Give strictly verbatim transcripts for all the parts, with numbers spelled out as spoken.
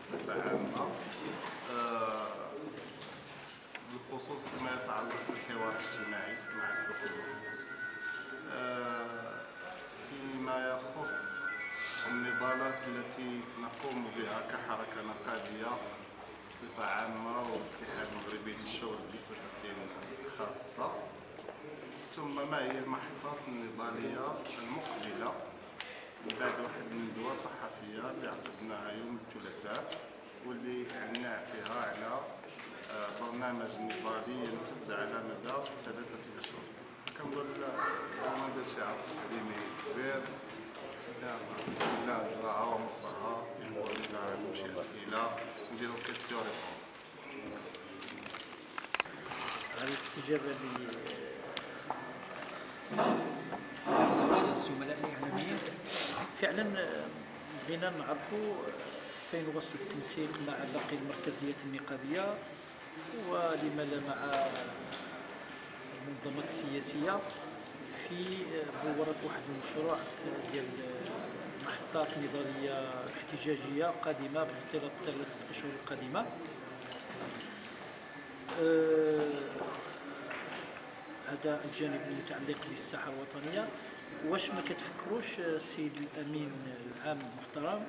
بصفة عامة بالخصوص ما يتعلق بالحوار الاجتماعي مع الحكومة فيما يخص النضالات التي نقوم بها كحركة نقابية بصفة عامة والاتحاد المغربي للشغل بصفة خاصة، ثم ما هي المحطات النضالية المقبلة من بعد واحد الندوة صحفية اللي عقدناها يوم الثلاثاء واللي أعلنا فيها على برنامج نضالي يمتد على مدى ثلاثة أشهر. كنقول اليوم ندير شي عرض تقديمي كبير. بسم الله نقراها ونصها يقول إلا عندهم شي أسئلة نديرو كيستيون ريبونس. على الاستجابة الزملاء الإعلاميين، فعلا بغينا نعرفوا فين وصل التنسيق مع باقي المركزيات النقابية ولما لا مع المنظمات السياسية في بلورة واحد المشروع ديال محطات نضالية احتجاجية قادمة بانطلاق ثلاثة أشهر القادمة. هذا الجانب المتعلق بالساحة الوطنية. واش ما كتفكروش السيد الأمين العام المحترم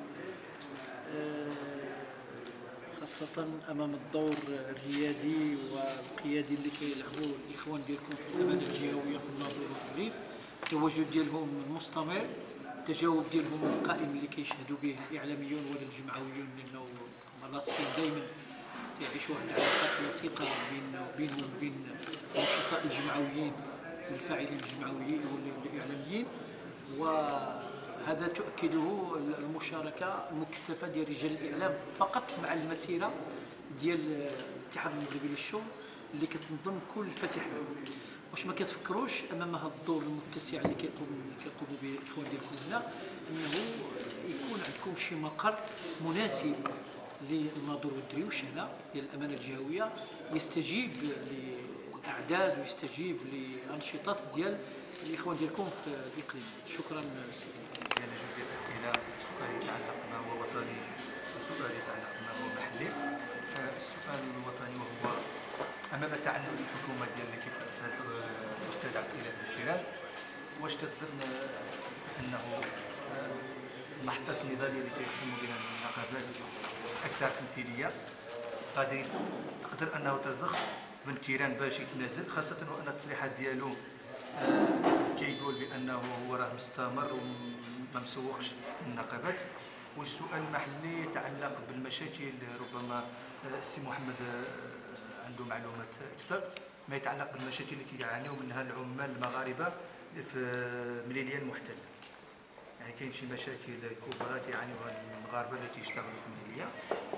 خاصة أمام الدور الريادي والقيادي اللي كيلعبوا الإخوان ديالكم في الأمانة الجهوية في الناظور والتدريب، التواجد ديالهم المستمر، التجاوب ديالهم القائم اللي كيشهدوا به الإعلاميون ولا الجمعويون، لأنه ملاصقين دائما تعيشوا واحد العلاقات لصيقة بينهم وبين النشطاء الجمعويين والفاعلين الجمعويين والإعلاميين، وهذا تؤكده المشاركة المكثفة ديال رجال الإعلام فقط مع المسيرة ديال الاتحاد المغربي للشغل اللي كتنظم كل فاتح باب. واش ما كتفكروش امام هذا الدور المتسع اللي كيقوم كيقوموا به الاخوان ديالكم هنا انه يكون عندكم شي مقر مناسب للناظور والدريوش هنا ديال الامانه الجهويه يستجيب للاعداد ويستجيب لانشطات ديال الاخوان ديالكم في الاقليم؟ شكرا سيدي. يعني جوج ديال الاسئله، سؤال يتعلق ما هو وطني وسؤال يتعلق ما هو محلي. السؤال الوطني وهو امام تعلم الحكومه ديال اللي كيف الاستاذ عبد الاله الكيران، واش كتظن انه المحطات النضاليه اللي تقوم بها النقابات اكثر تمثيليه غادي تقدر انه تضخ بن تيران باش يتنازل، خاصه وان التصريحات ديالو كيقول بانه هو راه مستمر وما مسوقش النقابات. والسؤال المحلي يتعلق بالمشاكل، ربما السي محمد عنده معلومات اكثر، ما يتعلق بالمشاكل اللي كيعانيو منها العمال المغاربه في مليليا المحتله. يعني كاين شي مشاكل كبرى كيعانيوها المغاربه اللي تيشتغلوا في مليليا.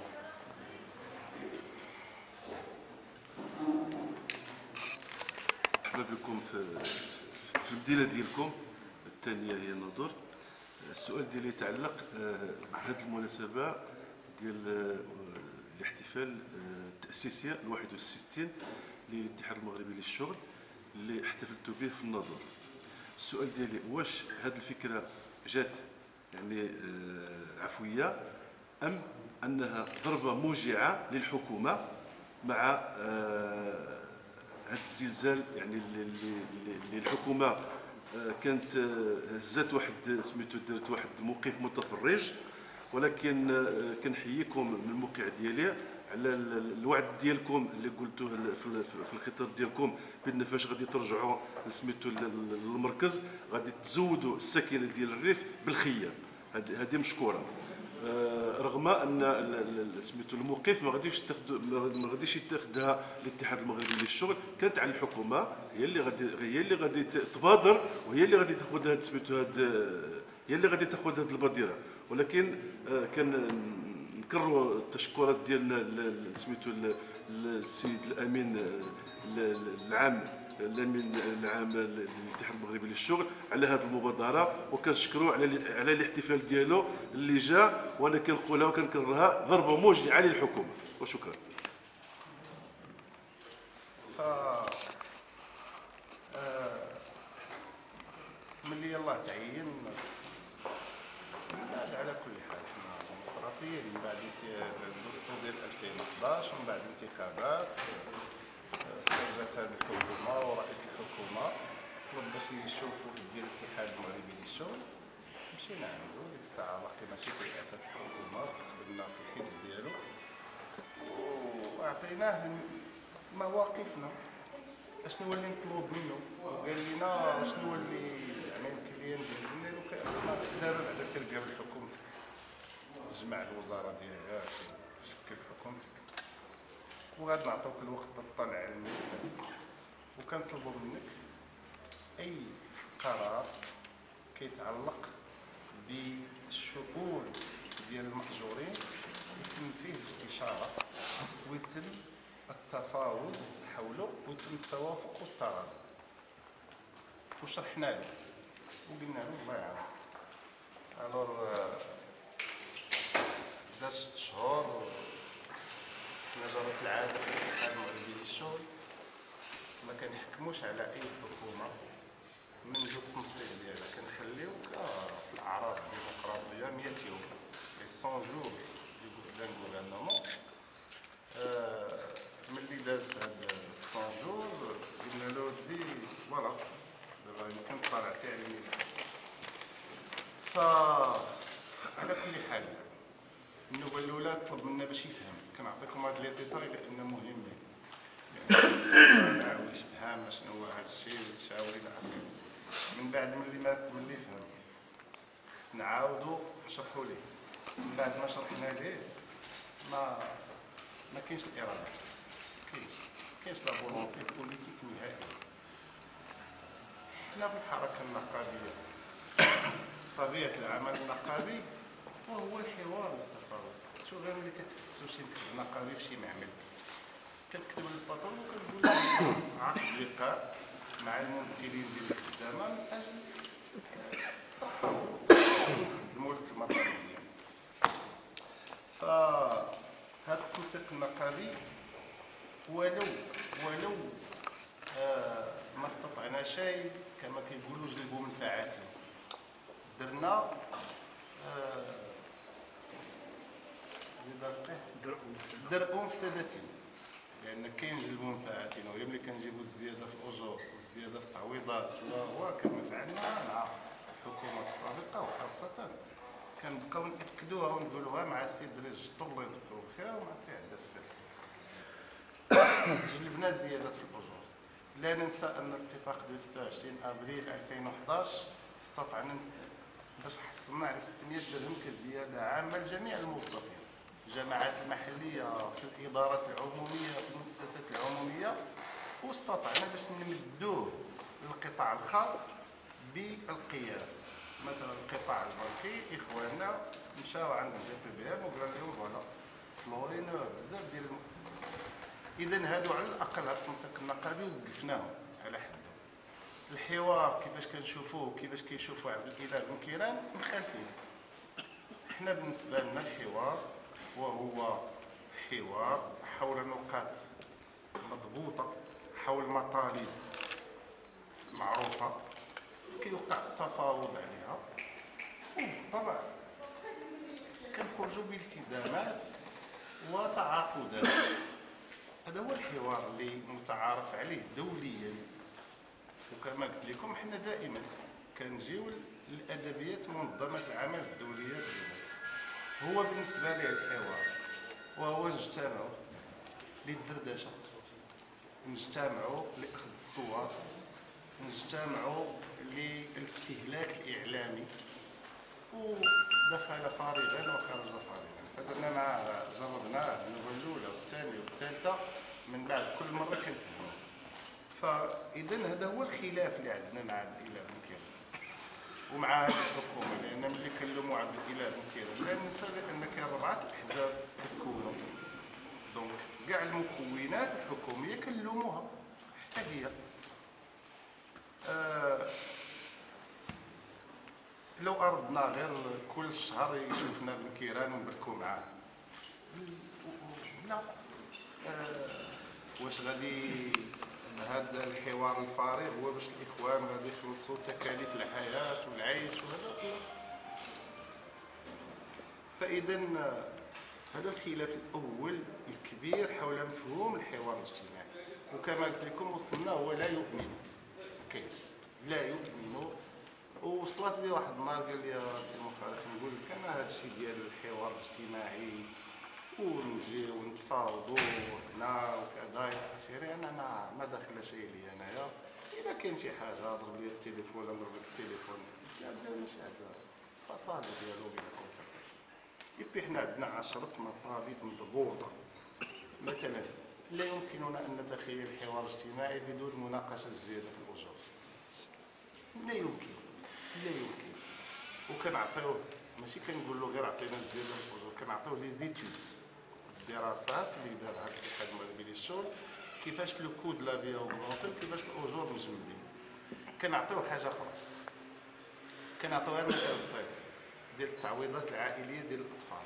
مرحبا بكم في في المدينه ديالكم الثانيه هي الناظور. السؤال ديالي يتعلق بهذه المناسبه ديال الاحتفال التاسيسيه الواحد وستين للاتحاد المغربي للشغل اللي احتفلت به في الناظور. السؤال ديالي واش هذه الفكره جات يعني عفويه ام انها ضربه موجعه للحكومه مع هذا الزلزال، يعني اللي الحكومه كانت هزات واحد سميتو درت واحد موقف متفرج، ولكن كنحييكم من الموقع ديالي على الوعد ديالكم اللي قلتوه في الخطاب ديالكم بان فاش غادي ترجعوا سميتو للمركز غادي تزودوا السكنه ديال الريف بالخيام. هذه مشكوره، رغم ان سميتو الموقف ما غاديش تاخذ ما غاديش يتاخذها الاتحاد المغربي للشغل، كانت على الحكومه هي اللي غادي هي اللي غادي تبادر وهي اللي غادي تاخذ هذا سميتو هذا هي اللي غادي تاخذ هذه البادره. ولكن كان نكرروا التشكرات ديالنا سميتو للسيد الامين العام الامين العام للاتحاد المغربي للشغل على هذه المبادره، وكنشكروا على على الاحتفال ديالو اللي جا، وانا كنقولها وكنكررها ضربه موجعه للحكومه. وشكرا. ف ملي يلاه تعين على كل حال حنا المفترض ديمقراطيه من بعد الدستور ديال ألفين وحداش ومن بعد الانتخابات خرجت هذه الحكومه ورئيس الحكومه طلب باش يشوفوا ديال الاتحاد المغربي للشغل. مشينا عنده ديك الساعه باقي ماشي في رئاسه الحكومه، استقبلنا في الحزب ديالو وعطيناه مواقفنا اشنو هو اللي نطلب منه، وقال لنا شنو هو اللي زعما يمكن لي ندير. قلنا له دابا بعدا سير قابل حكومتك، جمع الوزاره ديالها شكل حكومتك وغادي نعطيوك الوقت تطلع على الملفات، وكنطلبوا منك اي قرار كيتعلق بالشؤون ديال المأجورين يتم فيه الاستشاره ويتم التفاوض حوله ويتم التوافق والتراضي. وشرحنا له وقلنا له الله يعاون. الور داز ست شهور حنا جرت العاده في الاتحاد المغربي للشغل ما كنحكموش على اي حكومه منذ التنصيب ديالها، كنخليو في الاعراض الديمقراطيه مية يوم لي مية جور ديال الغوفرنمون. ملي داز هاد مية جور قلنا له ودي فوالا دابا يمكن طلعتي على الملف. ف على كل حال النوبه الاولى طلب منا باش يفهم، كنعطيكم هاد لي ديتاي لان مهمين، لان عاود يفهم شنو هو هاد الشيء وتشاور الى اخره. من بعد ملي ما ملي فهم خص نعاودو نشرحو ليه. من بعد ما شرحنا ليه ما ما كاينش الاراده، كاينش كاينش لا فولونتي بوليتيك نهائيا. حنا في الحركه النقابيه طبيعه العمل النقابي وهو الحوار والتفاوض. شوف غير ملي كتأسسوا شي مكتب نقابي في شي معمل كتكتب للباطرون وكتقول له عقد لقاء مع الممثلين ديال الخدامه من اجل نخدموا لك المطالب ديالنا. فهذا التنسيق النقابي ولو ولو آه ما استطعنا شيء كما كيقولوا جلبوا منفعاتهم، درنا آه درء مفسدتهم، لان كاين جلبوا منفعاتنا. وهي ملي كنجيبوا الزياده في الاجور والزياده في التعويضات وهو كما فعلنا مع الحكومه السابقه، وخاصه كنبقاو ناكدوها ونقولوها مع السيد رئيس الله يذكرو بالخير ومع السي عباس فاسي. جلبنا زياده في الاجور. لا ننسى ان الاتفاق ديال ستة وعشرين ابريل ألفين وحداش استطعنا باش حصلنا على ستمية درهم كزياده عامه لجميع الموظفين، الجماعات المحليه، في الادارات العموميه، في المؤسسات العموميه، واستطعنا باش نمدوه للقطاع الخاص بالقياس. مثلا القطاع البنكي اخواننا مشاو عند الجي بي بي ام وقال لهم فوالا فلورين بزاف ديال المؤسسات. اذا هادو على الاقل هاد التنسيق النقابي وقفناهم على حده. الحوار كيفاش كنشوفوه كيفاش كيشوفوا عبد الاله بن كيران مخالفين. حنا بالنسبه لنا الحوار وهو حوار حول نقاط مضبوطه، حول مطالب معروفه كيوقع التفاوض عليها، وطبعا كنخرجوا بالتزامات وتعاقدات. هذا هو الحوار اللي متعارف عليه دوليا. وكما قلت لكم حنا دائما كنجيو للادبيات منظمه العمل الدوليه ديالنا. هو بالنسبه لي الحوار وهو نجتمعوا للدردشه، نجتمعوا لاخذ الصور، نجتمعوا للاستهلاك الاعلامي، ودخل فارغا وخرج فارغا. فدرنا مع جربناه النوبه الاولى والثانيه والثالثه، من بعد كل مره كنفهموا. فاذا هذا هو الخلاف اللي عندنا مع عبد الاله بن كيران ومع هذه الحكومه. لان ملي كنلوموا عبد الاله بن كيران لا ننسى بان كاين اربعه الاحزاب كتكونوا، دونك كاع المكونات الحكوميه كنلوموها حتى هي. آه لو اردنا غير كل شهر يشوفنا بن كيران ونبركوا معاه لا. آه واش غادي هذا الحوار الفارغ هو باش الاخوان غادي يخلصوا تكاليف الحياه والعيش وهذا؟ فاذا هذا الخلاف الاول الكبير حول مفهوم الحوار الاجتماعي. وكما قلت لكم وصلنا هو لا يؤمن، كاين لا يؤمن. ووصلت لي واحد النهار قال لي سي مخالف نقول لك انا هذا الشيء ديال الحوار الاجتماعي ونجي ونتفاوضوا هنا وكذا الى اخره، انا ما ما داخل شيء لي انايا. اذا كاين شي حاجه ضرب لي التليفون ولا نضرب لك التليفون، لا ماشي هذا الفصاله ديالو بلا كونسيرتاسيون. يبقى حنا عندنا عشرة مطالب مضبوطه. مثلا لا يمكننا ان نتخيل حوار اجتماعي بدون مناقشه جيده في الاجور. لا يمكن لا يمكن. وكنعطيوه ماشي كنقول له غير عطينا الزياده في الاجور، كنعطيوه لي زيتود، الدراسات اللي دارها الاتحاد المغربي للشغل، كيفاش لو كود لا فيا اوغمونطي وكيفاش الاجور مجمدين. كنعطيوه حاجه اخرى، كنعطيوها مثال بسيط ديال التعويضات العائليه ديال الاطفال،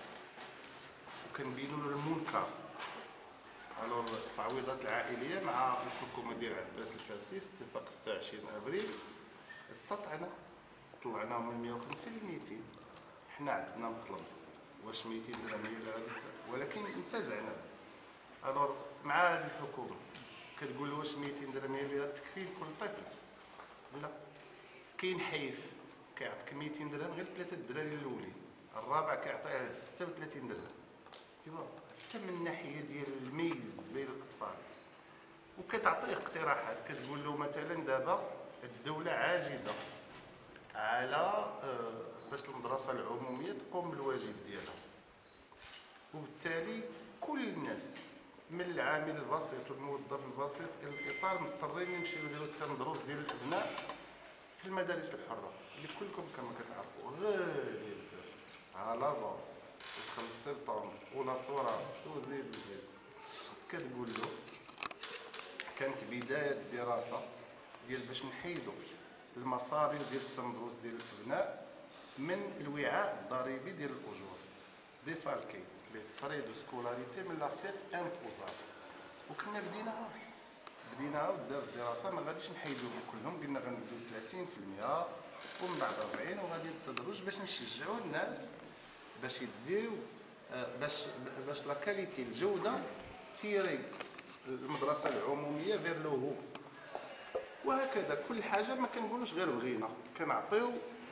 وكنبينوا له المنكر. الوغ التعويضات العائليه مع الحكومه ديال عباس الفاسي في اتفاق ستة وعشرين ابريل استطعنا طلعناهم من مئة وخمسين ل مئتين. حنا عندنا مطلب واش مئتين درهم هي اللي غادي، ولكن انتزعنا. الوغ مع هذه الحكومه كتقول واش مئتين درهم هي اللي غتكفي لكل طفل؟ لا، كاين حيف كيعطيك مئتين درهم غير ثلاثه الدراري الاولين، الرابع كيعطيه ستة وثلاثين درهم. حتى من الناحيه ديال الميز بين الاطفال. وكتعطيه اقتراحات، كتقول له مثلا دابا الدوله عاجزه على باش المدرسه العموميه تقوم بالواجب ديالها، وبالتالي كل الناس من العامل البسيط والموظف البسيط الى الاطار مضطرين يمشيو يديروا التندروس ديال الابناء في المدارس الحره اللي كلكم كما كتعرفوا غاليه بزاف على لافاس وخمس سبتمبر ولا صوراس وزيد وزيد. كتقول له كانت بدايه الدراسه ديال باش نحيدوا المصاريف ديال التندروس ديال الابناء من الوعاء الضريبي ديال الاجور، ديفالكي لي فري دو سكولاريتي من لاسيت امبوزابل. وكنا بديناها بديناها ودار الدراسه ما غاديش نحيدوهم كلهم، قلنا غنبداو ثلاثين في المئة ومن بعد أربعين وغادي التدرج باش نشجعوا الناس باش يديو باش باش لا كاليتي الجوده تيري المدرسه العموميه فير لو هو. وهكذا كل حاجه ما كنقولوش غير بغينا، كنعطيو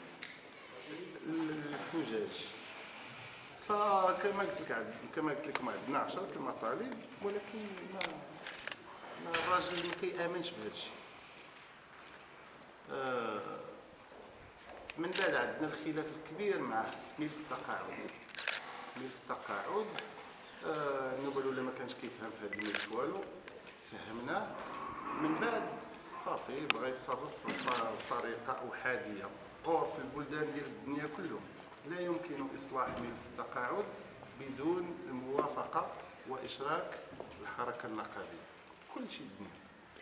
الحجاج. فكما قلت لك كما قلت لكم عندنا عشرة المطالب، ولكن ما ما الراجل ما كيامنش بهذا الشيء. آه من بعد عندنا الخلاف الكبير مع ملف التقاعد. ملف التقاعد آه نقولوا ولا ما كانش كيفهم في هذا الملف والو، فهمناه من بعد صافي بغى يتصرف بطريقه احاديه. اور في البلدان ديال الدنيا كلهم لا يمكن اصلاح ملف التقاعد بدون الموافقه واشراك الحركه النقابيه، كل شيء الدنيا.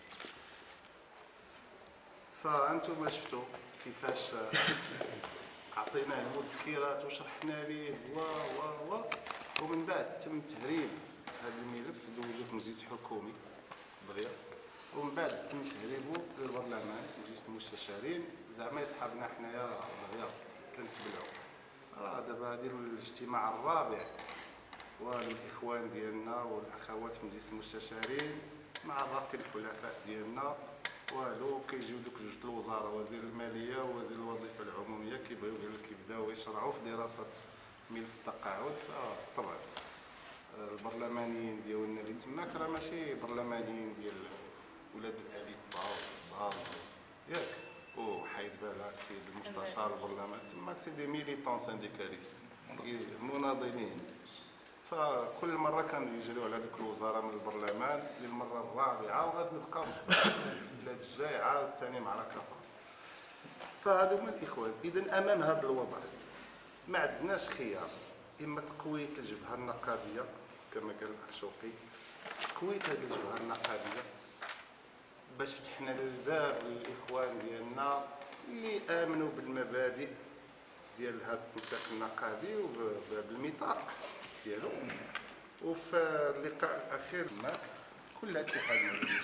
فانتم شفتوا كيفاش عطيناه المذكرات وشرحنا ليه و و و ومن بعد تم تهريب هذا الملف دوزو في مجلس حكومي دغيا، ومن بعد تم تهريبه للبرلمان مجلس المستشارين. زعما يصحابنا حنايا دغيا كنتبلعوا. راه دابا هذا الاجتماع الرابع والاخوان ديالنا والاخوات في مجلس المستشارين مع باقي الحلفاء ديالنا والو كيجيو دوك جوج الوزاره وزير الماليه ووزير الوظيفه العموميه كيبغيو كيبداو يشرعوا في دراسه ملف التقاعد. طبعا البرلمانيين ديالنا اللي تماك راه ماشي برلمانيين ديال ولاد الاليت باوز ياك وحيد بالك سيد المستشار البرلمان تماك سي دي ميليتون سانديكاليست مناضلين. فكل مره كانوا يجريو على ذوك الوزراء من البرلمان للمره الرابعه وغادي نبقاو مستمرين البلاد الجاي عاود ثاني معركه اخرى. فهادو هما الاخوان. اذا امام هذا الوضع ما عندناش خيار، اما تقويه الجبهه النقابيه كما قال الاخ شوقي، تقويه هذه الجبهه النقابيه باش فتحنا الباب للاخوان ديالنا اللي امنوا بالمبادئ ديال هذا الاتفاق النقابي وبالميثاق ديالو. وفي اللقاء الاخير معك كل اتحاد مغربي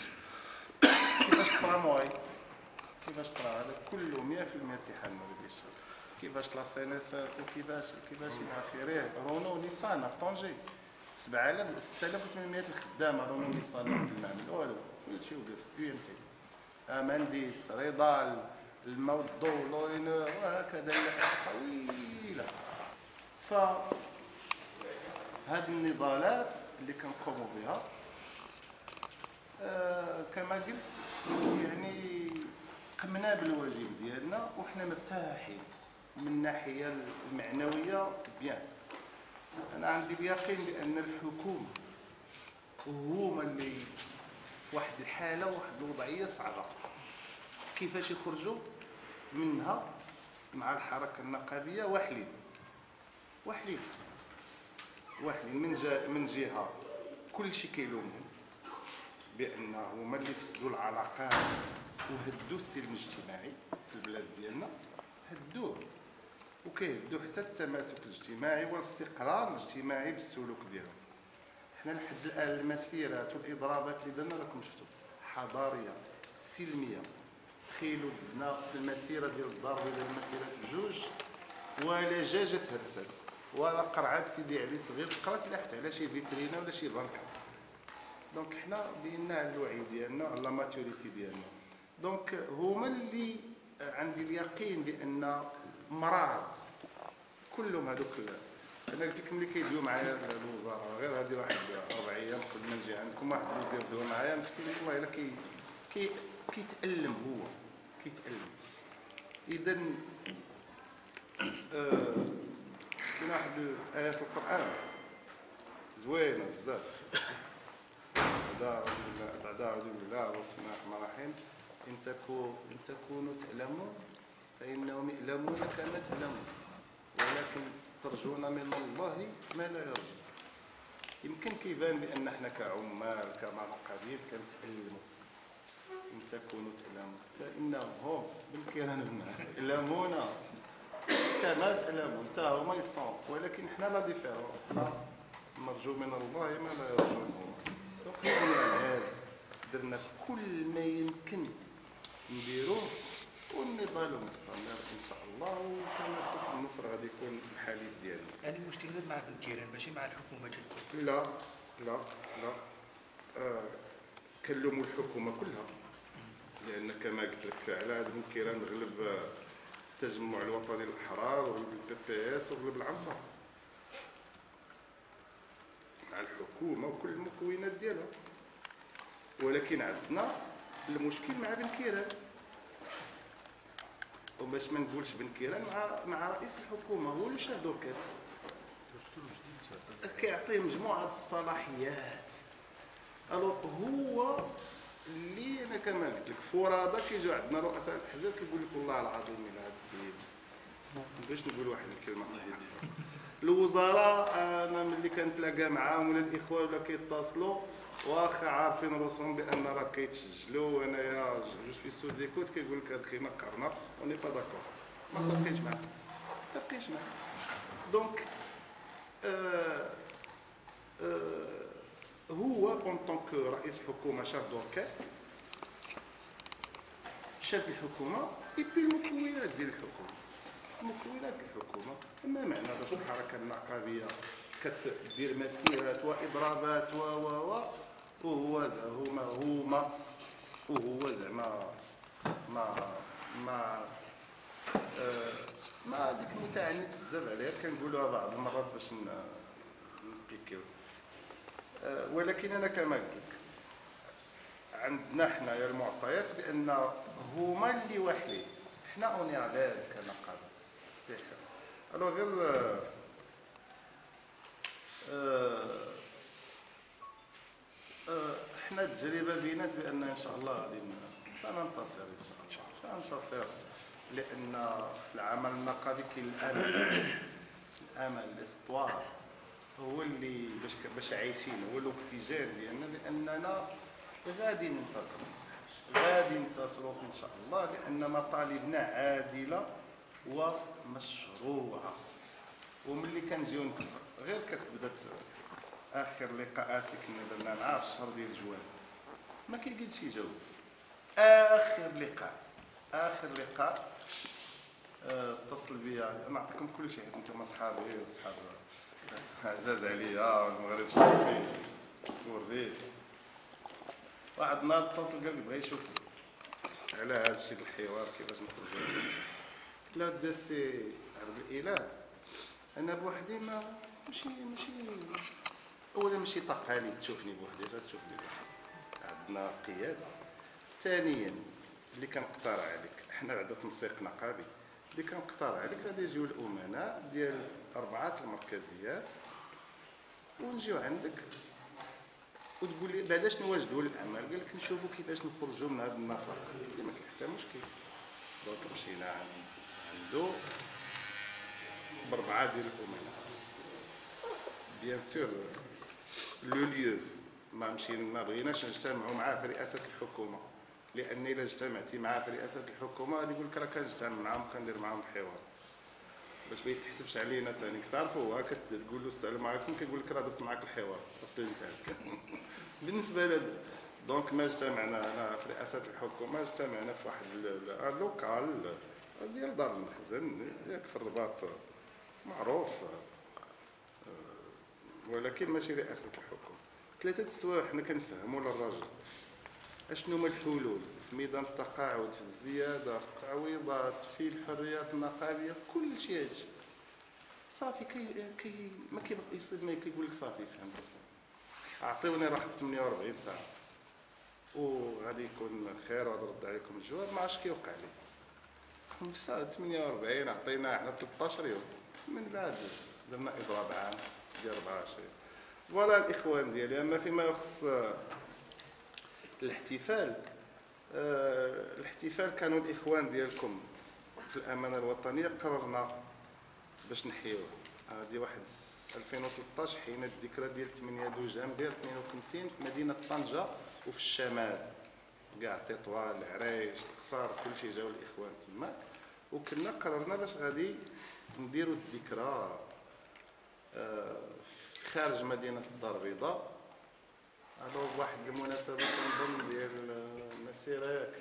كيفاش طرا موي كيفاش طرا هذا كله مئة في المئة اتحاد مغربي. كيفاش لا سي ان اس اس وكيفاش كيفاش الى اخره. رونو نيسان في طنجة سبعة آلاف ستة آلاف وثمانمائة الخدامه. رونو نيسان في المعمل والو كلشي وقف بي ام تي مهندس رضا الماء والضوء لورينور وهكذا طويله. ف هذه النضالات اللي كنقوموا بها آه كما قلت يعني قمنا بالواجب ديالنا وحنا مرتاحين من الناحيه المعنويه بيان. انا عندي اليقين بان الحكومه هما اللي في واحد الحاله واحد الوضعيه صعبه كيفاش يخرجوا منها مع الحركه النقابيه واحلين واحلين واحلين من جهه من جهه كل شيء كيلومهم بان هما اللي فسدوا العلاقات وهدوا السلم الاجتماعي في البلاد ديالنا. هدوه وكيهدوا حتى التماسك الاجتماعي والاستقرار الاجتماعي بالسلوك ديالهم. حنا لحد الان المسيرات والاضرابات اللي درنا راكم شفتوا حضاريه سلميه. تخيلوا دزنا في المسيره ديال الضرب ديال المسيرات بجوج ولا جاجه تهدست ولا قرعه سيدي علي صغير قرات لاحت على شي فيترينا ولا شي بنكه. دونك حنا بينا على الوعي ديالنا على لا ماتوريتي ديالنا. دونك هما اللي عندي اليقين بان مراد كلهم هذوك. انا قلت لكم اللي كيدويو معايا الوزاره غير هذه واحد اربع ايام قبل ما نجي عندكم واحد الوزير دوا معايا مسكين والله الا كي كي كيتالم هو كيتالم. اذا آه كاين واحد الايه في القران زوينه بزاف بعد أعوذ بالله بسم الله الرحمن الرحيم إن تكونوا إن تكونوا تعلمون فإنهم يعلمون كما تعلمون ولكن ترجون من الله ما لا يرجون. يمكن كيبان بأن احنا كعمال كنقابيل كنتعلموا. إن تكونوا تعلمون فإنهم هم بالكيران يعلمون كما تعلمون حتى هما يصون ولكن احنا لا ديفيرونس حنا نرجو من الله ما لا يرجون هما. الجهاز درنا كل ما يمكن نديروه والنضال مستمر ان شاء الله وكما قلت النصر غادي يكون الحليف ديالنا. يعني المشكل مع بنكيران ماشي مع الحكومه ديالكم؟ لا لا لا آه كنلوموا الحكومه كلها لان كما قلت لك على هذا بنكيران غلب التجمع الوطني الاحرار وغلب البي بي اس وغلب العنصر مع الحكومه وكل المكونات ديالها. ولكن عندنا المشكل مع بنكيران وباش ما نقولش بنكيران مع مع رئيس الحكومه هو اللي شاد دوركاست كيعطيه مجموعه الصلاحيات. الو هو اللي انا كما قلت لك فرادى كيجيو عندنا رؤساء الاحزاب كيقول لك والله العظيم الى هذا السيد باش نقول واحد الكلمه الوزراء انا ملي كنتلاقى معاهم ولا الاخوان ولا كيتصلوا واخا عارفين راسهم بان راه كيتسجلوا وانايا جو في سو زيكوت كيقول لك هاد الخيمه قرنا اوني با داكور ما تلقيتش معاه ما تلقيتش معاه. دونك آه آه هو اون طونك رئيس حكومه شاف دوركاستر شاف الحكومه اي بي المكونات ديال الحكومه مكونات الحكومه ما معنى باش الحركه النقابيه كتدير مسيرات واضرابات و و و وهو هما هما وهو زعما ما ما آه ما ديك متعنت بزاف عليها كنقولوها بعض المرات باش نبيكيو. آه ولكن انا كما قلت لك عندنا حنايا المعطيات بان هما اللي واحدين حنا اوني علاز كنقابه فيه خير. الو غير آه آه حنا التجربه بينات بان ان شاء الله غادي سننتصر ان شاء الله سننتصر لان في العمل النقابي كاين الامل الامل الاسبوار هو اللي باش باش عايشين هو الاكسجين ديالنا باننا غادي ننتصر غادي ننتصروا ان شاء الله لان مطالبنا عادله ومشروعه. وملي كنجيو نكبر غير كتبدا اخر لقاءات اللي كنا درنا معاه في الشهر ديال جوان ما كيلقيتش يجاوب. اخر لقاء اخر لقاء آه، اتصل بيا، نعطيكم كل شيء حيت انتم اصحابي وصحاب عزاز عليا والمغرب الشرقي والريف. واحد النهار اتصل قال لي بغا يشوفني على هذا الشيء الحوار كيفاش نخرجوا. لا بدا السي عبد الاله، انا بوحدي ما ماشي ماشي اولا ماشي طاقه لي تشوفني بوحدي، غتشوفني بوحدي، عندنا قياده. ثانيا اللي كنقترح عليك، حنا بعدا تنسيق نقابي، اللي كنقترح عليك غادي يجيو الامناء ديال اربعه المركزيات ونجيو عندك وتقول لي بعدا شنو نواجدوا الاعمال. قال لك نشوفوا كيفاش نخرجوا من هذا النفق. قلت له ما كاين حتى مشكل. دونك مشينا عنده بربعه ديال الامناء. بيان سور لو ليو ما مشينا، ما بغيناش نجتمعوا معاه في رئاسه الحكومه، لان الا اجتمعتي معاه في رئاسه الحكومه غادي يقول لك راه كنجتمع معاهم وكندير معاهم الحوار باش ما يتحسبش علينا ثاني. كتعرفوا هو كتقول له السلام عليكم كيقول لك راه درت معاك الحوار اصلي نتاعك. بالنسبه ل دونك ما اجتمعنا انا في رئاسه الحكومه، اجتمعنا في واحد اللوكال ديال دار المخزن ياك في الرباط معروف، ولكن ماشي رئاسه الحكومه. ثلاثه السوايع حنا كنفهموا للراجل اشنو هما الحلول في ميدان التقاعد، في الزياده، في التعويضات، في الحريات النقابيه، كل شيء هادشي صافي. كي كي ما كيبغي يصيب ما كيقول لك صافي فهمت، اعطيوني راحه ثمانية وأربعين ساعه وغادي يكون خير وغادي نرد عليكم الجواب. ما عرفتش كيوقع لي خمسة ثمانية وأربعين عطينا حنا ثلاثة عشر يوم، من بعد درنا اضراب عام ديال أربعة وعشرين. فوالا الاخوان ديالي. اما فيما يخص الاحتفال، أه الاحتفال كانوا الاخوان ديالكم في الامانه الوطنيه قررنا باش نحيوه. هذه واحد ألفين وثلاثطاش حين الذكرى ديال ثمانية دجنبر اثنين وخمسين في مدينه طنجه وفي الشمال كاع تطوان العريش القصار كلشي جاو الاخوان تما، وكنا قررنا باش غادي نديروا الذكرى أه خارج مدينه الدار البيضاء. الو بواحد المناسبه كنظن ديال مسيره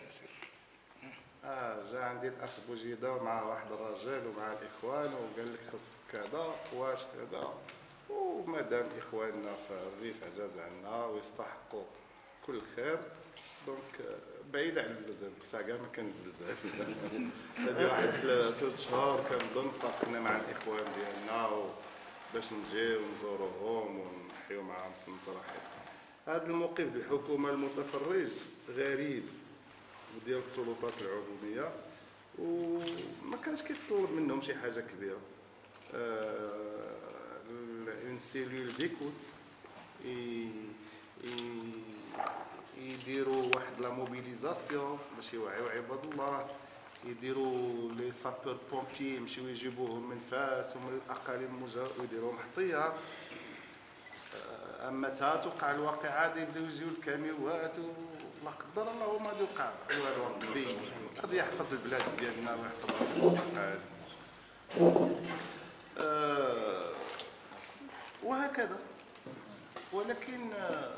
اه جا عندي الاخ بوجيده مع واحد الرجال ومع الاخوان وقال لك خصك كذا واش كذا، ومادام اخواننا في الريف عزاز عنا ويستحقوا كل خير، دونك بعيد على الزلزال ديك الساعه كاع ما كان الزلزال. هذه واحد ثلاث شهور كنظن اتفقنا مع الاخوان ديالنا باش نجيو ونزوروهم ونحيو معاهم صمت رحيم. هذا الموقف الحكومه المتفرج غريب وديال السلطات العموميه، وما كانش كيطلب منهم شي حاجه كبيره. اون سيلول ديكوت يديروا واحد لا موبيليزاسيون باش يوعيو عباد الله، يديروا لي سابور بومبيي يمشيو يجيبوهم من فاس ومن الاقاليم المجاوره ويديروهم احتياط. اما تا توقع الواقعات يبداو يجيو الكاميوات ولا قدر الله ما يوقع والو. ربي غادي يحفظ البلاد ديالنا ويحفظ الواقعات أه وهكذا. ولكن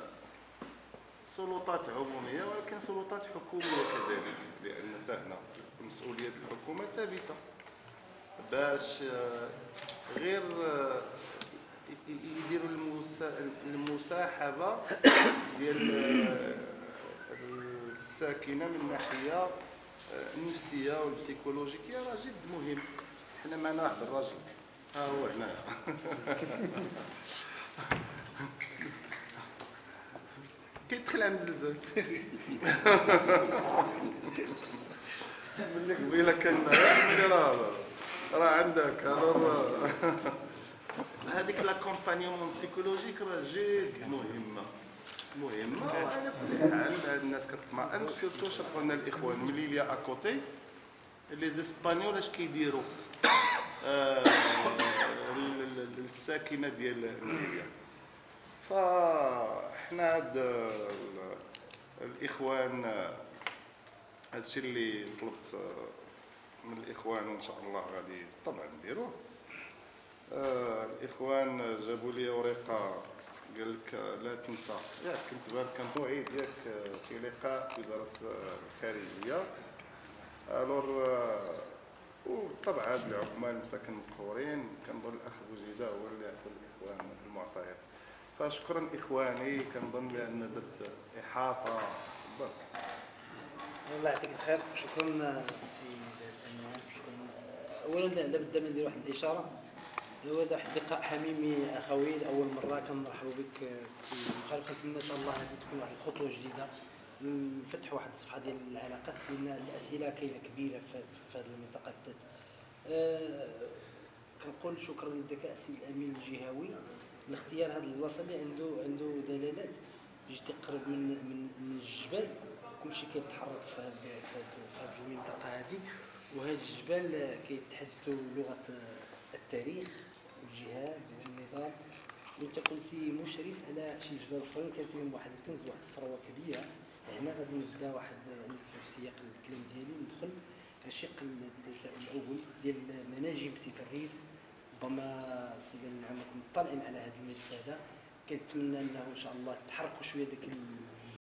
سلطات عموميه ولكن سلطات حكوميه كذلك، لان حتى هنا مسؤوليه الحكومه ثابته باش غير يديروا المساحبه ديال الساكنه من الناحيه النفسيه والبسيكولوجيكيه، راه جد مهم. حنا معنا واحد الراجل ها هو هنا كيدخل على مزلزل ملي قبيله كان راه راه عندك هذيك لاكومبانيومون بسيكولوجيك راه جد مهمه مهمه. وعلى كل حال هاد الناس كتطمئن سيرتو شرحوا لنا الاخوان من ليليا اكوتي لي زيسبانيول اش كيديروا آه الساكنه ديال ليبيا. فاحنا هاد الاخوان هادشي اللي طلبت من الاخوان وان شاء الله غادي طبعا نديروه. آه الاخوان جابوا لي ورقه قال لك لا تنسى ياك كنت بالك كان موعد ياك في لقاء في وزاره الخارجيه. الور وبالطبع هاد العمال المساكن المقهورين كنظن الاخ بوجيده هو اللي يعطي الاخوان المعطيات. فشكرا اخواني، كنظن بان درت احاطه. برك الله يعطيك الخير. شكرا السي الامام. شكرا. اولا لابد من ندير واحد الاشاره. هو هذا واحد اللقاء حميمي اخوي، لاول مره كنرحبوا بك السي مخالف. كنتمنى ان شاء الله هذه تكون واحد الخطوه جديده نفتحوا واحد الصفحه ديال العلاقات، لان الاسئله كاينه كبيره في في هذه المنطقه بالذات. أه كنقول شكرا للذكاء السي الامين الجهوي لاختيار هذه البلاصه اللي عنده عنده دلالات جدي قرب من من من الجبال. كلشي كيتحرك في هذه في هذه المنطقه هذه، وهاد الجبال كيتحدثوا لغه التاريخ والجهاد والنظام. وانت كنت مشرف على شي جبال اخرين كان فيهم واحد الكنز، واحد الثروه كبيره. هنا غادي نبدا واحد يعني في سياق الكلام ديالي ندخل الشق التساؤل الاول ديال مناجم سيف الريف. ربما السيده العامه مطلعين على هذا الملف هذا، كنتمنى انه ان شاء الله تحركوا شويه داك